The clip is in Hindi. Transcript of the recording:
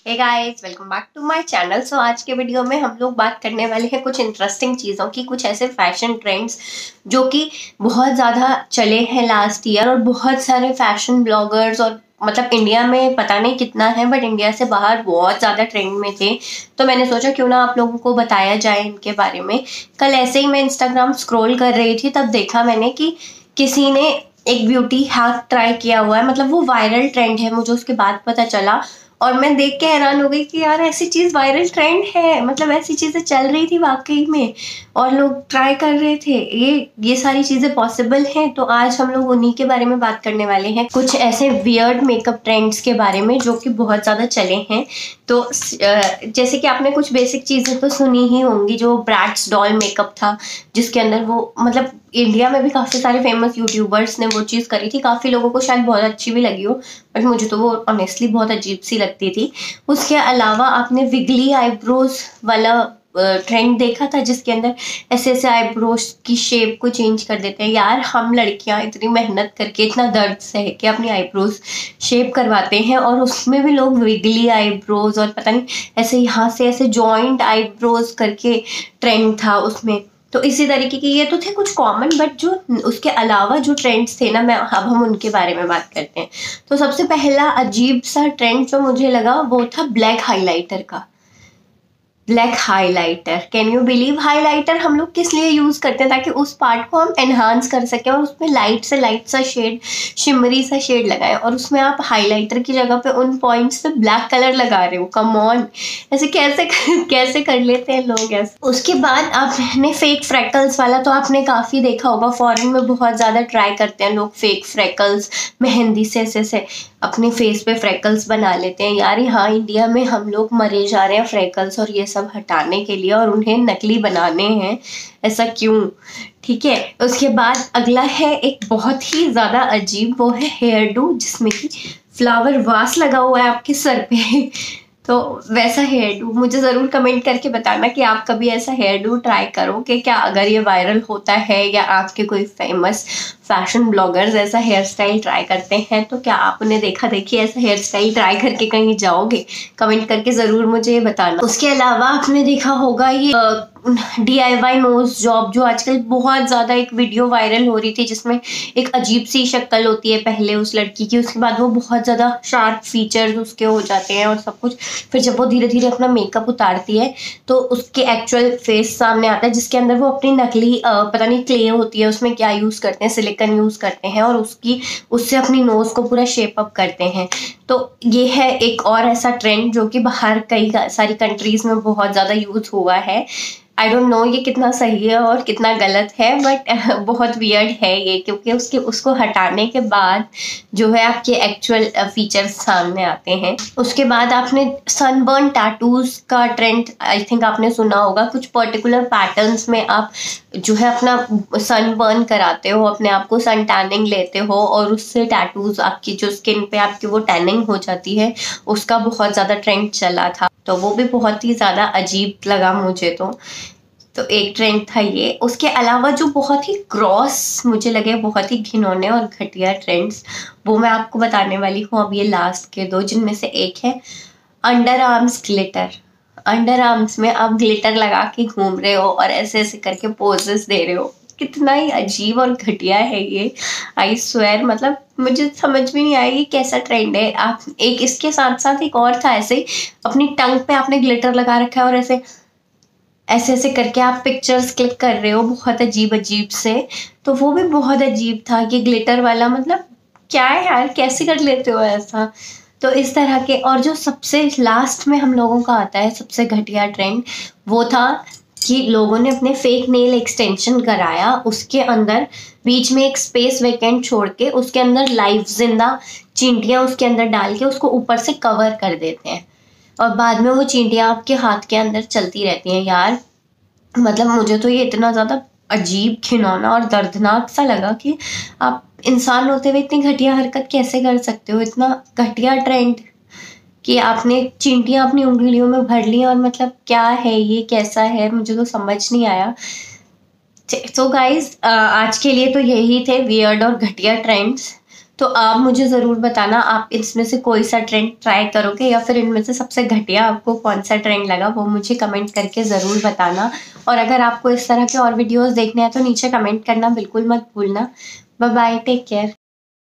Hey guys, welcome back to my channel. So आज के वीडियो में हम लोग बात करने वाले हैं कुछ इंटरेस्टिंग चीज़ों की, कुछ ऐसे फैशन ट्रेंड्स जो कि बहुत ज़्यादा चले हैं लास्ट ईयर, और बहुत सारे फैशन ब्लॉगर्स और मतलब इंडिया में पता नहीं कितना है, बट इंडिया से बाहर बहुत ज़्यादा ट्रेंड में थे। तो मैंने सोचा क्यों ना आप लोगों को बताया जाए इनके बारे में। कल ऐसे ही मैं इंस्टाग्राम स्क्रॉल कर रही थी, तब देखा मैंने कि किसी ने एक ब्यूटी हैक ट्राई किया हुआ है, मतलब वो वायरल ट्रेंड है। मुझे उसके बाद पता चला और मैं देख के हैरान हो गई कि यार ऐसी चीज वायरल ट्रेंड है, मतलब ऐसी चीजें चल रही थी वाकई में और लोग ट्राई कर रहे थे। ये सारी चीजें पॉसिबल हैं। तो आज हम लोग उन्हीं के बारे में बात करने वाले हैं, कुछ ऐसे वियर्ड मेकअप ट्रेंड्स के बारे में जो कि बहुत ज्यादा चले हैं। तो जैसे कि आपने कुछ बेसिक चीजें तो सुनी ही होंगी, जो ब्रैट्स डॉल मेकअप था, जिसके अंदर वो मतलब इंडिया में भी काफी सारे फेमस यूट्यूबर्स ने वो चीज करी थी। काफी लोगों को शायद बहुत अच्छी भी लगी हो, बट मुझे तो वो ऑनेस्टली बहुत अजीब सी लगती थी। उसके अलावा आपने विगली आईब्रोज वाला ट्रेंड देखा था, जिसके अंदर ऐसे ऐसे आईब्रोज की शेप को चेंज कर देते हैं। यार हम लड़कियां इतनी मेहनत करके इतना दर्द सह के अपनी आईब्रोज शेप करवाते हैं, और उसमें भी लोग विगली आईब्रोज और पता नहीं ऐसे यहाँ से ऐसे जॉइंट आईब्रोज करके ट्रेंड था उसमें। तो इसी तरीके के ये तो थे कुछ कॉमन, बट जो उसके अलावा जो ट्रेंड्स थे ना, मैं अब हम उनके बारे में बात करते हैं। तो सबसे पहला अजीब सा ट्रेंड जो मुझे लगा वो था ब्लैक हाइलाइटर का। Black highlighter, can you believe? Highlighter हम लोग किस लिए यूज करते हैं? ताकि उस पार्ट को हम एनहांस कर सकें और उसमें लाइट से लाइट सा शेड, शिमरी सा शेड लगाएं, और उसमें आप हाइलाइटर की जगह पे उन पॉइंट्स पे ब्लैक कलर लगा रहे हो। कम ऑन, ऐसे कैसे कैसे कर लेते हैं लोग ऐसे। उसके बाद आपने फेक फ्रैकल्स वाला तो आपने काफी देखा होगा, फॉरेन में बहुत ज्यादा ट्राई करते हैं लोग फेक फ्रैकल्स, मेहंदी से ऐसे अपने फेस पे फ्रैकल्स बना लेते हैं। यार यहाँ इंडिया में हम लोग मरे जा रहे हैं फ्रैकल्स और ये सब हटाने के लिए, और उन्हें नकली बनाने हैं। ऐसा क्यों? ठीक है। उसके बाद अगला है एक बहुत ही ज्यादा अजीब, वो है हेयर डू, जिसमें कि फ्लावर वास लगा हुआ है आपके सर पे। तो वैसा हेयर डू मुझे ज़रूर कमेंट करके बताना कि आप कभी ऐसा हेयर डू ट्राई करोगे क्या, अगर ये वायरल होता है या आपके कोई फेमस फैशन ब्लॉगर्स ऐसा हेयर स्टाइल ट्राई करते हैं तो क्या आप उन्हें देखा देखी ऐसा हेयर स्टाइल ट्राई करके कहीं जाओगे? कमेंट करके ज़रूर मुझे बताना। उसके अलावा आपने देखा होगा ये DIY नोज जॉब, जो आजकल बहुत ज़्यादा एक वीडियो वायरल हो रही थी, जिसमें एक अजीब सी शक्ल होती है पहले उस लड़की की, उसके बाद वो बहुत ज़्यादा शार्प फीचर्स उसके हो जाते हैं और सब कुछ। फिर जब वो धीरे धीरे अपना मेकअप उतारती है तो उसके एक्चुअल फेस सामने आता है, जिसके अंदर वो अपनी नकली पता नहीं क्ले होती है, उसमें क्या यूज़ करते हैं, सिलिकॉन यूज़ करते हैं, और उससे अपनी नोज़ को पूरा शेप अप करते हैं। तो ये है एक और ऐसा ट्रेंड जो कि बाहर कई सारी कंट्रीज में बहुत ज़्यादा यूज हुआ है। आई डोंट नो ये कितना सही है और कितना गलत है, बट बहुत वियर्ड है ये, क्योंकि उसको हटाने के बाद जो है आपके एक्चुअल फीचर्स सामने आते हैं। उसके बाद आपने सनबर्न टैटूज का ट्रेंड आई थिंक आपने सुना होगा। कुछ पर्टिकुलर पैटर्न्स में आप जो है अपना सनबर्न कराते हो, अपने आप को सन टैनिंग लेते हो, और उससे टैटूज आपकी जो स्किन पे आपकी वो टैनिंग हो जाती है, उसका बहुत ज़्यादा ट्रेंड चला था। तो वो भी बहुत ही ज़्यादा अजीब लगा मुझे। तो एक ट्रेंड था ये। उसके अलावा जो बहुत ही क्रॉस मुझे लगे, बहुत ही घिनौने और घटिया ट्रेंड्स, वो मैं आपको बताने वाली हूँ अब ये लास्ट के दो, जिनमें से एक है underarms glitter. Underarms में आप ग्लिटर लगा के घूम रहे हो और ऐसे ऐसे करके पोजेस दे रहे हो। कितना ही अजीब और घटिया है ये, आई स्वेयर। मतलब मुझे समझ में नहीं आया ये कैसा ट्रेंड है। आप एक इसके साथ साथ एक और था, ऐसे अपनी टंग पे आपने ग्लिटर लगा रखा है और ऐसे ऐसे ऐसे करके आप पिक्चर्स क्लिक कर रहे हो, बहुत अजीब अजीब से। तो वो भी बहुत अजीब था कि ग्लिटर वाला, मतलब क्या है यार, कैसे कर लेते हो ऐसा? तो इस तरह के। और जो सबसे लास्ट में हम लोगों का आता है सबसे घटिया ट्रेंड, वो था कि लोगों ने अपने फेक नेल एक्सटेंशन कराया, उसके अंदर बीच में एक स्पेस वेकेंट छोड़ के उसके अंदर लाइव जिंदा चींटियां उसके अंदर डाल के उसको ऊपर से कवर कर देते हैं, और बाद में वो चींटियां आपके हाथ के अंदर चलती रहती हैं। यार मतलब मुझे तो ये इतना ज़्यादा अजीब, घिनौना और दर्दनाक सा लगा कि आप इंसान होते हुए इतनी घटिया हरकत कैसे कर सकते हो। इतना घटिया ट्रेंड कि आपने चींटियां अपनी उंगलियों में भर ली, और मतलब क्या है ये, कैसा है, मुझे तो समझ नहीं आया। सो गाइज आज के लिए तो यही थे वियर्ड और घटिया ट्रेंड्स। तो आप मुझे ज़रूर बताना, आप इसमें से कोई सा ट्रेंड ट्राई करोगे या फिर इनमें से सबसे घटिया आपको कौन सा ट्रेंड लगा, वो मुझे कमेंट करके ज़रूर बताना। और अगर आपको इस तरह के और वीडियोस देखने हैं तो नीचे कमेंट करना बिल्कुल मत भूलना। Bye bye, take care.